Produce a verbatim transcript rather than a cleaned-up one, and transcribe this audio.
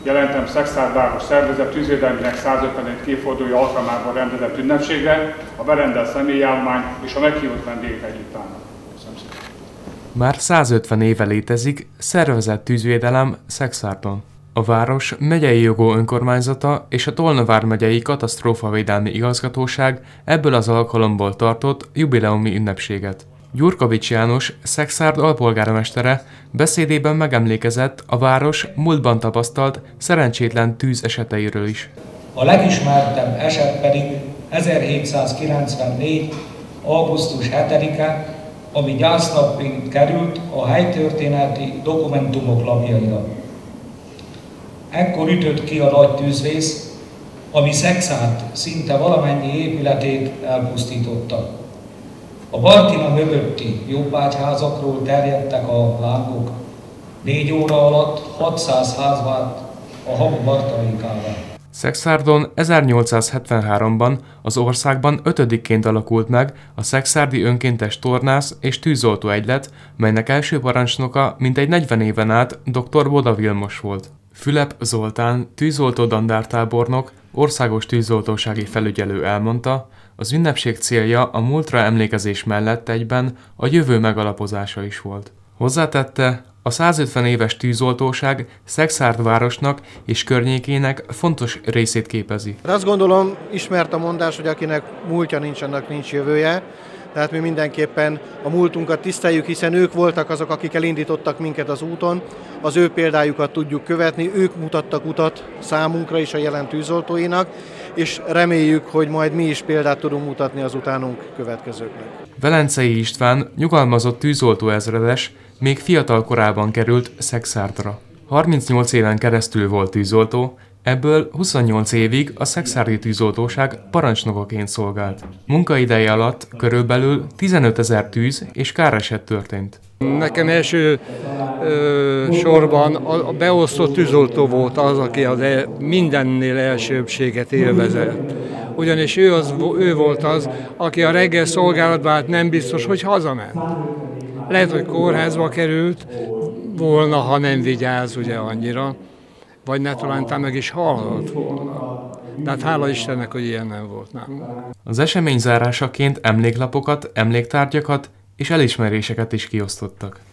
jelentem Szexárd szervezet tűzvédelmének százötvenedik évfordulója alkalmából rendezett ünnepségre, a berendelt személyállomány és a meghívott vendégek együtt állnak. Már százötven éve létezik szervezett tűzvédelem Szexárdon. A város megyei jogú önkormányzata és a Tolna vármegyei katasztrófavédelmi igazgatóság ebből az alkalomból tartott jubileumi ünnepséget. Gyurkovics János, Szexárd alpolgármestere beszédében megemlékezett a város múltban tapasztalt szerencsétlen tűz eseteiről is. A legismertebb eset pedig ezerhétszázkilencvennégy. augusztus hetedike, ami gyásznapként került a helytörténeti dokumentumok lapjaira. Ekkor ütött ki a nagy tűzvész, ami Szexárd szinte valamennyi épületét elpusztította. A Bartina mögötti jobbágyházakról terjedtek a lángok. Négy óra alatt hatszáz ház vált a hamu tartalékává. Szexárdon ezernyolcszázhetvenháromban az országban ötödikként alakult meg a Szexárdi Önkéntes Tornász és Tűzoltó Egylet, melynek első parancsnoka mintegy negyven éven át dr. Boda Vilmos volt. Fülep Zoltán, tűzoltó dandártábornok, országos tűzoltósági felügyelő elmondta, az ünnepség célja a múltra emlékezés mellett egyben a jövő megalapozása is volt. Hozzátette, a százötven éves tűzoltóság Szexárd városnak és környékének fontos részét képezi. Azt gondolom, ismert a mondás, hogy akinek múltja nincs, annak nincs jövője. Tehát mi mindenképpen a múltunkat tiszteljük, hiszen ők voltak azok, akik elindítottak minket az úton, az ő példájukat tudjuk követni, ők mutattak utat számunkra és a jelen tűzoltóinak, és reméljük, hogy majd mi is példát tudunk mutatni az utánunk következőknek. Velencei István nyugalmazott tűzoltóezredes még fiatal korában került Szexárdra. harmincnyolc éven keresztül volt tűzoltó, ebből huszonnyolc évig a Szexárdi Tűzoltóság parancsnokaként szolgált. Munkaideje alatt körülbelül tizenötezer tűz és káreset történt. Nekem első ö, sorban a beosztott tűzoltó volt az, aki az el, mindennél elsőbbséget élvezett. Ugyanis ő, az, ő volt az, aki a reggel szolgálatban hát nem biztos, hogy hazament. Lehet, hogy kórházba került volna, ha nem vigyáz ugye annyira, vagy ne talán meg is halhatott volna. De hát hála Istennek, hogy ilyen nem volt, nem. Az esemény zárásaként emléklapokat, emléktárgyakat és elismeréseket is kiosztottak.